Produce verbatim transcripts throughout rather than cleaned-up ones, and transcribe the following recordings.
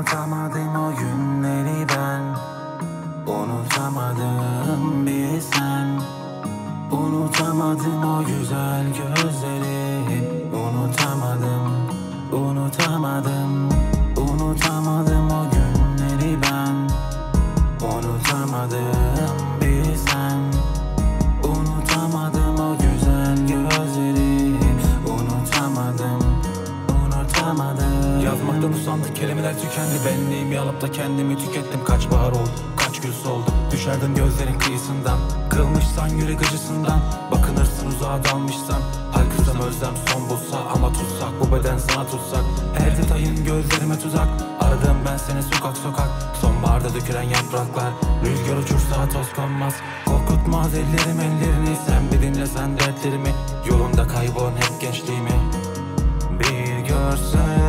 Unutamadım o günleri ben. Unutamadım bir sen. Unutamadım o güzel gözleri. Unutamadım, unutamadım. Unutamadım o günleri ben. Unutamadım bir sen. Unutamadım o güzel gözleri. Unutamadım, unutamadım. Yazmaktan usandık, kelimeler tükendi. Benliğimi alıp da kendimi tükettim. Kaç bahar oldu, kaç gül soldu. Düşerdim gözlerin kıyısından. Kırılmışsan yürek acısından. Bakınırsın uzağa dalmışsan. Haykırsam özlem son bulsa. Ama tutsak bu beden sana tutsak. Her detayın gözlerime tuzak. Aradım ben seni sokak sokak. Sonbaharda dökülen yapraklar. Rüzgar uçursa toz konmaz. Korkutmaz ellerim ellerini. Sen bir dinlesen dertlerimi. Yolunda kaybolan hep gençliğimi. Bir görsen,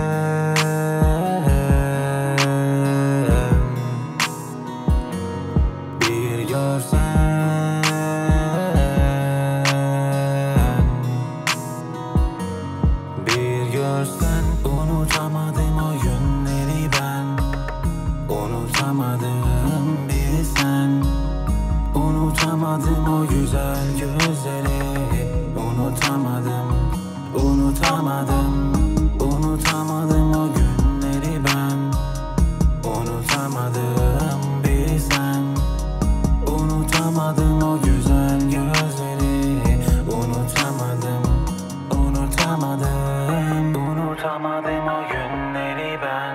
bir görsen, bir görsen. Unutamadım o günleri ben. Unutamadım bir sen. Unutamadım o güzel gözleri. Unutamadım, unutamadım. Unutamadım o günleri ben. Unutamadım bir sen. Unutamadım o güzel gözleri. Unutamadım, unutamadım. Unutamadım o günleri ben.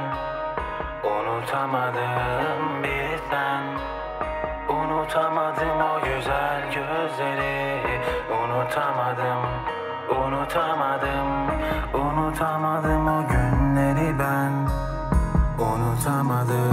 Unutamadım bir sen. Unutamadım o güzel gözleri. Unutamadım, unutamadım. Unutamadım o günleri ben. Unutamadım